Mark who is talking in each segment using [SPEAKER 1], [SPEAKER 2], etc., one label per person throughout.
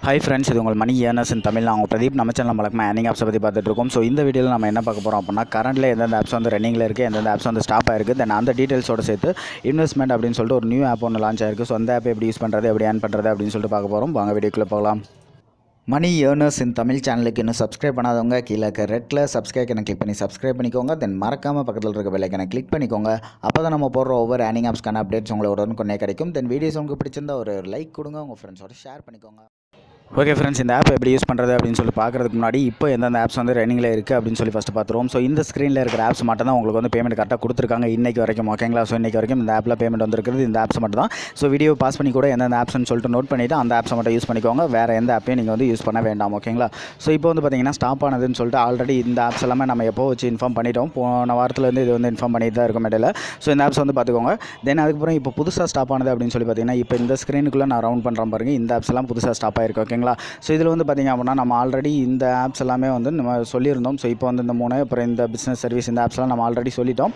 [SPEAKER 1] Hi friends, இது உங்கள் மணி earners இன் தமிழ். நான் பிரதீப். நம்ம சேனல் வழக்கமாக ஏர்னிங் ஆப்ஸை பற்றி பார்த்துட்டு இருக்கோம். ஸோ இந்த வீடியோவில் நம்ம என்ன பார்க்க போகிறோம் அப்படின்னா, கரண்ட்டில் எந்தெந்த ஆப்ஸ் வந்து ரன்னிங்கில் இருக்குது, எந்தெந்த ஆப்ஸ் வந்து ஸ்டாப் ஆயிருக்கு, தென் அந்த டீட்டெயில்ஸோடு சேர்த்து இன்வெஸ்ட்மெண்ட் அப்படின்னு சொல்லிட்டு ஒரு நியூ ஆப் ஒன்று லான்ச் ஆயிருக்கு. ஸோ அந்த ஆப் எப்படி யூஸ் பண்ணுறது, எப்படி ஏர்ன் பண்ணுறது அப்படின்னு சொல்லிட்டு பார்க்க போகிறோம். வாங்க வீடியோக்குள்ளே போகலாம். மணி ஏர்னர்ஸ் இன் தமிழ் சேனலுக்கு இன்னும் சப்ஸ்கிரைப் பண்ணாதவங்க கீழே இருக்க ரெட்டில் சப்ஸ்கிரைப் கிளிக் பண்ணி சப்ஸ்கிரைப் பண்ணிக்கோங்க. தென் மறக்காமல் பக்கத்தில் இருக்க பெல்லைக்கனை கிளிக் பண்ணிக்கோங்க. அப்போ தான் நம்ம போடுற ஒவ்வொரு ஏர்னிங் ஆப்ஸ்க்கான அப்டேட்ஸ் உங்களோட உடனுக்குடனே கிடைக்கும். தென் வீடியோஸ் உங்களுக்கு பிடிச்சிருந்தா ஒரு லைக் கொடுங்க, உங்கள் ஃப்ரெண்ட்ஸோட ஷேர் பண்ணிக்கோங்க. ஓகே ஃப்ரெண்ட்ஸ், இந்த ஆப் எப்படி யூஸ் பண்ணுறது அப்படின்னு சொல்லி பார்க்குறதுக்கு முன்னாடி இப்போ எந்தெந்த ஆப்ஸ் வந்து ரன்னிங்கில் இருக்குது அப்படின்னு சொல்லி ஃபஸ்ட்டு பார்த்துருவோம். ஸோ இந்த ஸ்க்ரீனில் இருக்கிற ஆப்ஸ் மட்டும் தான் உங்களுக்கு வந்து பேமெண்ட் கரெக்டாக கொடுத்துருக்காங்க இன்றைக்கி வரைக்கும். ஓகேங்களா? ஸோ இன்றைக்கி வரைக்கும் இந்த ஆப்பில் பேமெண்ட் வந்துருக்குது இந்த ஆப்ஸ் மட்டும் தான். ஸோ வீடியோ பாஸ் பண்ணி கூட எந்தெந்த ஆப்ஸ்னு சொல்லிட்டு நோட் பண்ணிவிட்டு அந்த ஆப்ஸை மட்டும் யூஸ் பண்ணிக்கோங்க. வேறு எந்த ஆப்பையும் நீங்கள் வந்து யூஸ் பண்ண வேண்டாம். ஓகேங்களா? ஸோ இப்போ வந்து பார்த்தீங்கன்னா ஸ்டாப் ஆனதுன்னு சொல்லிட்டு ஆல்ரெடி இந்த ஆப்ஸ் எல்லாமே நம்ம எப்போ வச்சு இன்ஃபார்ம் பண்ணிட்டோம். போன வாரத்துலேருந்து இது வந்து இன்ஃபார்ம் பண்ணிட்டு தான் இருக்கும் இடையில. ஸோ இந்த ஆப்ஸ் வந்து பார்த்துக்கோங்க. தென் அதுக்கப்புறம் இப்போ புதுசாக ஸ்டாப் ஆனது அப்படின்னு சொல்லி பார்த்தீங்கன்னா, இப்போ இந்த ஸ்க்ரீனுக்குள்ளே நான் ரவுண்ட் பண்ணுறேன் பாருங்கள். இந்த ஆப்ஸ் எல்லாம் புதுசாக ஸ்டாப் ஆயிருக்கு. ஓகேங்களா? ஸோ இதில் வந்து பார்த்திங்க அப்படின்னா நம்ம ஆல்ரெடி இந்த ஆப்ஸ் எல்லாமே வந்து நம்ம சொல்லியிருந்தோம். ஸோ இப்போ வந்து இந்த 3 அப்புறம் இந்த பிஸ்னஸ் சர்வீஸ் இந்த ஆப்ஸ்லாம் நம்ம ஆல்ரெடி சொல்லிட்டோம்.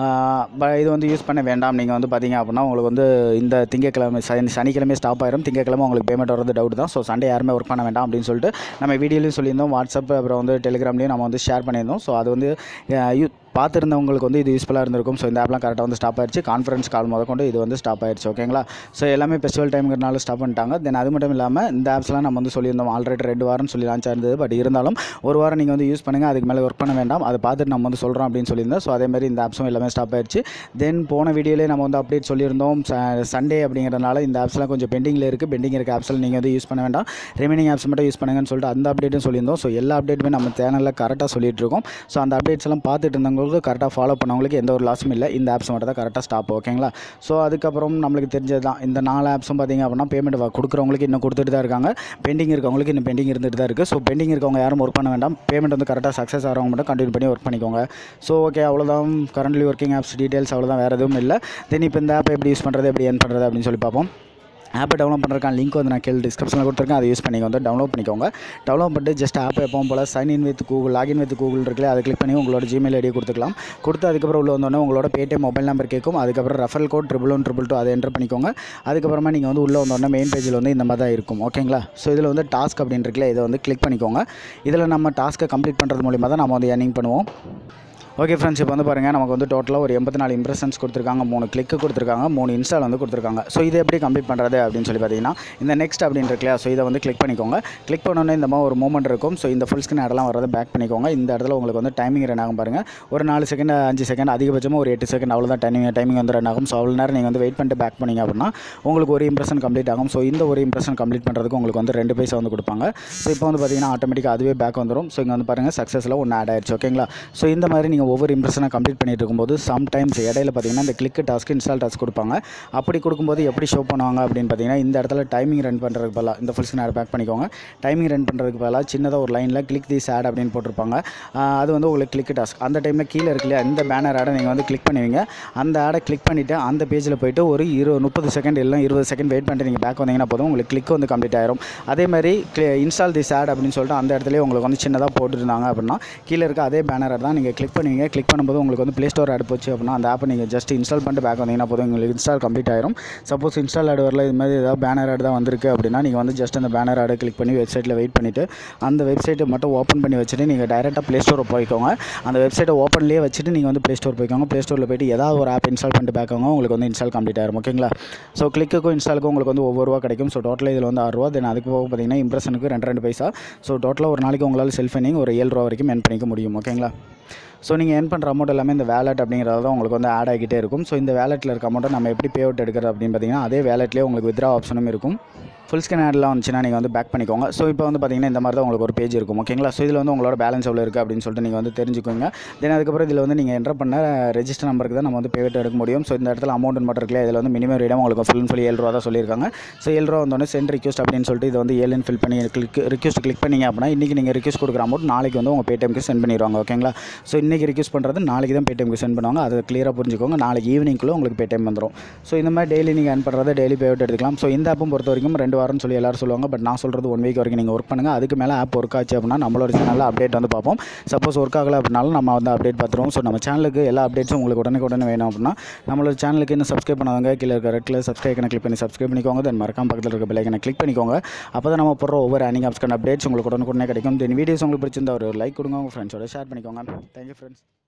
[SPEAKER 1] இது வந்து யூஸ் பண்ண வேண்டாம். நீங்கள் வந்து பார்த்திங்க அப்படின்னா உங்களுக்கு வந்து இந்த திங்கக்கிழமை சனிக்கிழமை ஸ்டாப் ஆயிரும். திங்கக்கிழமை உங்களுக்கு பேமெண்ட் வரது டவுட் தான். ஸோ சண்டே யாருமே ஒர்க் பண்ண வேண்டாம் அப்படின்னு சொல்லிட்டு நம்ம வீடியோலையும் சொல்லியிருந்தோம். வாட்ஸ்அப் அப்புறம் வந்து டெலிகிராம்லேயும் நம்ம வந்து ஷேர் பண்ணியிருந்தோம். ஸோ அது வந்து பார்த்துருந்தவங்களுக்கு வந்து இது யூஸ்ஃபுல்லாக இருந்திருக்கும். ஸோ இந்த ஆப்லாம் கரெக்டாக வந்து ஸ்டாப் ஆயிடுச்சு. கான்ஃபரன்ஸ் கால் முதற்கொண்டு இது வந்து ஸ்டாப் ஆயிடுச்சு. ஓகேங்களா? ஸோ எல்லாமே ஃபெஸ்டிவல் டைமுங்கிறனால ஸ்டாப் பண்ணிட்டாங்க. தென் அது மட்டும் இல்லாமல் இந்த ஆப்ஸ்லாம் நம்ம வந்து சொல்லியிருந்தோம் ஆல்ரெடி 2 வாரம் சொல்லி லான்ச் ஆயிருந்தது. பட் இருந்தாலும் ஒரு வாரம் நீங்கள் வந்து யூஸ் பண்ணுங்கள், அதுக்கு மேலே ஒர்க் பண்ண வேண்டாம், அதை பார்த்துட்டு நம்ம வந்து சொல்கிறோம் அப்படின்னு சொல்லியிருந்தோம். ஸோ அதேமாதிரி இந்த ஆப்ஸும் எல்லாமே ஸ்டாப் ஆயிடுச்சு. தென் போன வீடியோலேயே நம்ம வந்து அப்டேட் சொல்லியிருந்தோம். சண்டே அப்படிங்கிறதுனால இந்த ஆப்ஸ்லாம் கொஞ்சம் பெண்டிங்கில் இருக்குது. பெண்டிங் இருக்க ஆப்ஸில் நீங்கள் வந்து யூஸ் பண்ண வேண்டாம், ரிமைனிங் ஆப்ஸ் மட்டும் யூஸ் பண்ணுங்கன்னு சொல்லிட்டு அந்த அப்டேட்டும் சொல்லியிருந்தோம். ஸோ எல்லா அப்டேட்டுமே நம்ம சேனலில் கரெக்டாக சொல்லிட்டு இருக்கோம். ஸோ அந்த அப்டேட்ஸ் எல்லாம் பார்த்துட்டு இருந்தவங்களுக்கு கரெக்டாக ஃபாலோ பண்ணவங்களுக்கு எந்த ஒரு லாஸும் இல்லை. இந்த ஆப்ஸ் மட்டும் தான் கரெக்டாக ஸ்டாப். ஓகேங்களா? ஸோ அதுக்கப்புறம் நம்மளுக்கு தெரிஞ்சது தான் இந்த 4 ஆப்ஸும் பார்த்திங்க அப்படின்னா பேமெண்ட் கொடுக்குறவங்களுக்கு இன்னும் கொடுத்துட்டு தான் இருக்காங்க. பெண்டிங் இருக்கவங்களுக்கு இன்னும் பெண்டிங் இருந்துட்டு தான் இருக்குது. ஸோ பெண்டிங் இருக்கவங்க யாரும் ஒர்க் பண்ண வேண்டாம். பேமெண்ட் வந்து கரெக்டாக சக்ஸஸ் ஆகிறவங்க மட்டும் கண்டினியூ பண்ணி ஒர்க் பண்ணிக்கோங்க. ஸோ ஓகே, அவ்வளோதான் கரண்ட்லி ஒர்க்கிங் ஆப்ஸ் டீட்டெயில்ஸ். அவ்வளோதான், வேறு எதுவும் இல்லை. தென் இப்போ இந்த ஆப் எப்படி யூஸ் பண்ணுறது, எப்படி ஏர்ன் பண்ணுறது அப்படின்னு சொல்லி பார்ப்போம். ஆப்பை டவுன்லோட் பண்ணுறதுக்கான லிங்க் வந்து நான் கீழே டிஸ்கிரிப்ஷனில் கொடுத்துருக்கேன். அதை யூஸ் பண்ணி வந்து டவுன்லோட் பண்ணிக்கோங்க. டவுன்லோட் பண்ணிட்டு ஜஸ்ட் ஆப்பை எப்பவும் போல் sign in with Google, login with Google இருக்குல்ல, அதை கிளிக் பண்ணி உங்களோட ஜிமெயில் ஐடியை கொடுத்துக்கலாம். கொடுத்து அதுக்கப்புறம் உள்ள வந்தோடனே உங்களோட பேடிஎம் மொபைல் நம்பர் கேட்கும். அதுக்கப்புறம் ரெஃபரல் கோட் 11122 அதை என்டர் பண்ணிக்கோங்க. அதுக்கப்புறமா நீங்கள் வந்து உள்ளே வந்தோடனே மெயின் பேஜில் வந்து இந்த மாதிரி தான் இருக்கும். ஓகேங்களா? ஸோ இதில் வந்து டாஸ்க் அப்படின்னு இருக்குல்ல, இதை வந்து கிளிக் பண்ணிக்கோங்க. இதில் நம்ம டாஸ்க்கை கம்ப்ளீட் பண்ணுறது மூலிமா தான் நம்ம வந்து ஏர்னிங் பண்ணுவோம். ஓகே ஃப்ரெண்ட்ஸ், இப்போ வந்து பாருங்கள் நமக்கு வந்து டோட்டலாக ஒரு 84 இம்ப்ரெஷன்ஸ் கொடுத்துருக்காங்க, 3 கிளிக்கு கொடுத்துருக்காங்க, 3 இன்ஸ்டால் வந்து கொடுத்துருக்காங்க. ஸோ இதை எப்படி கம்ப்ளீட் பண்ணுறது அப்படின்னு சொல்லி பார்த்தீங்கன்னா, இந்த நெக்ஸ்ட் அப்படின்னு இருக்குல்லையா, ஸோ இதை வந்து கிளிக் பண்ணிக்கோங்க. கிளிக் பண்ணோன்னே இந்த மாதிரி ஒரு மூமெண்ட் இருக்கும். ஸோ இந்த ஃபுல் ஸ்க்ரீன் ஆடெல்லாம் வரதை பேக் பண்ணிக்கோங்க. இந்த இடத்துல உங்களுக்கு வந்து டைமிங் ரன் ஆகும் பாருங்கள். ஒரு 4 செகண்ட் 5 செகண்ட் அதிகபட்சமாக ஒரு 8 செகண்ட் அவ்வளோதான் டைமிங் வந்து ரன் ஆகும். ஸோ அவ்வளோ நேரம் நீங்கள் வந்து வெயிட் பண்ணிட்டு பேக் பண்ணிங்க அப்படின்னா உங்களுக்கு ஒரு இம்ப்ரெஷன் கம்ப்ளீட் ஆகும். ஸோ இந்த ஒரு இம்ப்ரெஷன் கம்ப்ளீட் பண்ணுறதுக்கு உங்களுக்கு வந்து 2 பைசா வந்து கொடுப்பாங்க. ஸோ இப்போ வந்து பார்த்தீங்கன்னா ஆட்டோமேட்டிக்காக அதுவே பேக் வந்துடும். ஸோ இங்கே வந்து பாருங்கள் சக்ஸஸில் ஒன்று ஆட் ஆயிடுச்சு. ஓகேங்களா? ஸோ இந்த மாதிரி நீங்கள் ஒவ்வொரு இம்ப்ரெஷனை கம்ப்ளீட் பண்ணிட்டு இருக்கும்போது சம்டைம்ஸ் இடையில பார்த்தீங்கன்னா இந்த கிளிக் டாஸ்க், இன்ஸ்டால் டாஸ்க் கொடுப்பாங்க. அப்படி கொடுக்கும்போது எப்படி ஷோ பண்ணுவாங்க அப்படின்னு பார்த்தீங்கன்னா, இந்த இடத்துல டைமிங் ரன் பண்ணுறதுக்கு பதிலாக இந்த ஃபுல் ஸ்க்ரீன் ஆட் பேக் பண்ணிக்கோங்க. டைமிங் ரன் பண்ணுறதுக்கு பதிலாக சின்னதாக ஒரு லைனில் கிளிக் திஸ் ஆட் அப்படின்னு போட்டிருப்பாங்க. அது வந்து உங்களுக்கு கிளிக் டாஸ்க். அந்த டைமில் கீழே இருக்கு இல்லையா, இந்த பேனர் ஆடை நீங்கள் வந்து கிளிக் பண்ணுவீங்க. அந்த ஆடை கிளிக் பண்ணிவிட்டு அந்த பேஜில் போய்ட்டு ஒரு 30 செகண்ட் இல்லை 20 செகண்ட் வெயிட் பண்ணிட்டு நீங்கள் பேக் வந்தீங்கன்னா போதும், உங்களுக்கு கிளிக் வந்து கம்ப்ளீட் ஆயிரும். அதே மாதிரி இன்ஸ்டால் திஸ் ஆட் அப்படின்னு சொல்லிட்டு அந்த இடத்துலேயே உங்களுக்கு வந்து சின்னதாக போட்டுருந்தாங்க அப்படின்னா கீழே இருக்க அதே பேனர் தான் நீங்கள் கிளிக் பண்ணுவீங்க. கிளிக் பண்ணும்போது உங்களுக்கு வந்து ப்ளே ஸ்டோர் ஆட் போச்சு அப்படின்னா அந்த ஆப்பை நீங்கள் ஜஸ்ட் இன்ஸ்டால் பண்ணிட்டு பேக் வந்தீங்கன்னா போதும், உங்களுக்கு இன்ஸ்டால் கம்ப்ளீட் ஆயிரும். சப்போஸ் இன்ஸ்டால் ஆட் வரல, இது மாதிரி ஏதாவது பேனர் ஆட் தான் வந்திருக்கு அப்படின்னா நீங்கள் வந்து ஜஸ்ட் அந்த பேனர் ஆடை கிளிக் பண்ணி வெப்சைட்டில் வெயிட் பண்ணிவிட்டு அந்த வெப்சைட்டை மட்டும் ஓப்பன் பண்ணி வச்சுட்டு நீங்கள் டைரெக்டாக ப்ளே ஸ்டோரை போய்க்கோங்க. அந்த வெப்சைட்டை ஓப்பன்லேயே வச்சுட்டு நீங்கள் வந்து ப்ளே ஸ்டோர் போய்க்கோங்க. ப்ளே ஸ்டோரில் போய்ட்டு ஏதாவது ஒரு ஆப் இன்ஸ்டால் பண்ணிட்டு பேக் வாங்க, உங்களுக்கு வந்து இன்ஸ்டால் கம்ப்ளீட் ஆயிரும். ஓகேங்களா? ஸோ கிளிக்குக்கும் இன்ஸ்டாலுக்கும் உங்களுக்கு வந்து ஒவ்வொரு ரூபா கிடைக்கும். ஸோ டோட்டலாக இதில் வந்து 6 ரூபா. தென் அதுக்கு போக பார்த்தீங்கன்னா இம்ப்ரெஷனுக்கு 2 பைசா. ஸோ டோட்டலாக ஒரு நாளைக்கு உங்களால் செல்ஃப் எர்னிங் ஒரு 7 ரூபா வரைக்கும் எர்ன் பண்ணிக்க முடியும். ஓகேங்களா? ஸோ நீங்கள் ஏர்ன் பண்ணுற அமௌண்ட் எல்லாமே இந்த வேலட் அப்படிங்கிறது தான் உங்களுக்கு வந்து ஆட் ஆகிட்டே இருக்கும். ஸோ இந்த வேலெட்டில் இருக்க அமௌண்ட்டை நம்ம எப்படி பே அவுட் எடுக்கிறது அப்படின்னு பார்த்தீங்கன்னா, அதே வேலெட்லேயே உங்களுக்கு வித்ரா ஆப்ஷனும் இருக்கும். ஃபுல் ஸ்க்ரீன் ஆட்லாம் வந்துச்சுன்னா நீங்கள் வந்து பேக் பண்ணிக்கோங்க. ஸோ இப்போ வந்து பார்த்தீங்கன்னா இந்த மாதிரி தான் உங்களுக்கு ஒரு பேஜ் இருக்கும். ஓகேங்களா? ஸோ இதில் வந்து உங்களோட பேலன்ஸ் எவ்வளோ இருக்குது அப்படின்னு சொல்லிட்டு நீங்கள் வந்து தெரிஞ்சுக்கோங்க. தென் அதுக்கப்புறம் இதில் வந்து நீங்கள் என்டர் பண்ண ரெஜிஸ்டர் நம்பருக்கு தான் நம்ம வந்து பேமெண்ட் எடுக்க முடியும். ஸோ இந்த இடத்துல அமௌண்ட் மட்டும் இருக்குல்ல, இதில் வந்து மினிமம் ரேட் உங்களுக்கு ஃபுல் அண்ட் ஃபுல் 7 ரூபா தான் சொல்லியிருக்காங்க. ஸோ 7 ரூபா வந்தோடனே சென்ட் ரிக்வெஸ்ட் அப்படின்னு சொல்லிட்டு இதை வந்து 7 ஃபில் பண்ணி ரிக்வெஸ்ட் கிளிக் பண்ணிங்க அப்படின்னா இன்றைக்கி நீங்கள் ரிக்வெஸ்ட் கொடுக்குற அமௌண்ட் நாளைக்கு வந்து உங்கள் பேடிஎம்க்கு சென்ட் பண்ணிடுவாங்க. ஓகேங்களா? ஸோ இன்றைக்கி ரிக்வெஸ்ட் பண்ணுறது நாளைக்கு தான் பேடிஎம்க்கு சென்ட் பண்ணுவாங்க. அதை கிளியராக புரிஞ்சுக்கோங்க. நாளைக்கு ஈவினிங்குள்ளே உங்களுக்கு பேடிஎம் வந்துடும். ஸோ இந்த மாதிரி டெய்லி நீங்கள் earn பண்ணுறதை டெய்லி பேவுட் எடுத்துக்கலாம். ஸோ இந்த ஆப்பும் பொறுத்த வரைக்கும் 2 வாரம்னு சொல்லி எல்லாரும் சொல்லுவாங்க. பட் நான் சொல்கிறது 1 வீக் வரைக்கும் நீங்கள் ஒர்க் பண்ணுங்கள். அதுக்கு மேலே ஆப் ஒர்க் ஆச்சு அப்படின்னா நம்மளோட சேனலில் அப்டேட் வந்து பார்ப்போம். சப்போஸ் ஒர்க் ஆகலை அப்படின்னாலும் நம்ம வந்து அப்டேட் பார்த்துருவோம். ஸோ நம்ம சேனலுக்கு எல்லா அப்டேட்ஸும் உங்களுக்கு உடனே வேணும் அப்படின்னா நம்மளோட சேனலுக்கு இன்னும் சப்ஸ்கிரைப் பண்ணாதவங்க கீழே இருக்க ரெட் கலர் சப்ஸ்கிரைப் கிளிக் பண்ணி சப்ஸ்கிரைப் பண்ணிக்கோங்க. தென் மறக்காம பக்கத்தில் இருக்க பெல் ஐக்கனை கிளிக் பண்ணிக்கோங்க. அப்போ தான் நம்ம போடுற ஒவ்வொரு ஏர்னிங் ஆப்ஸ்க்கான அப்டேட்ஸ் உங்களுக்கு உடனே கிடைக்கும். தென் வீடியோஸ் உங்களுக்கு பிடிச்சிருந்தா ஒரு லைக் கொடுங்க, உங்கள் ஃப்ரெண்ட்ஸோட ஷேர் பண்ணிக்கோங்க. Thank you friends.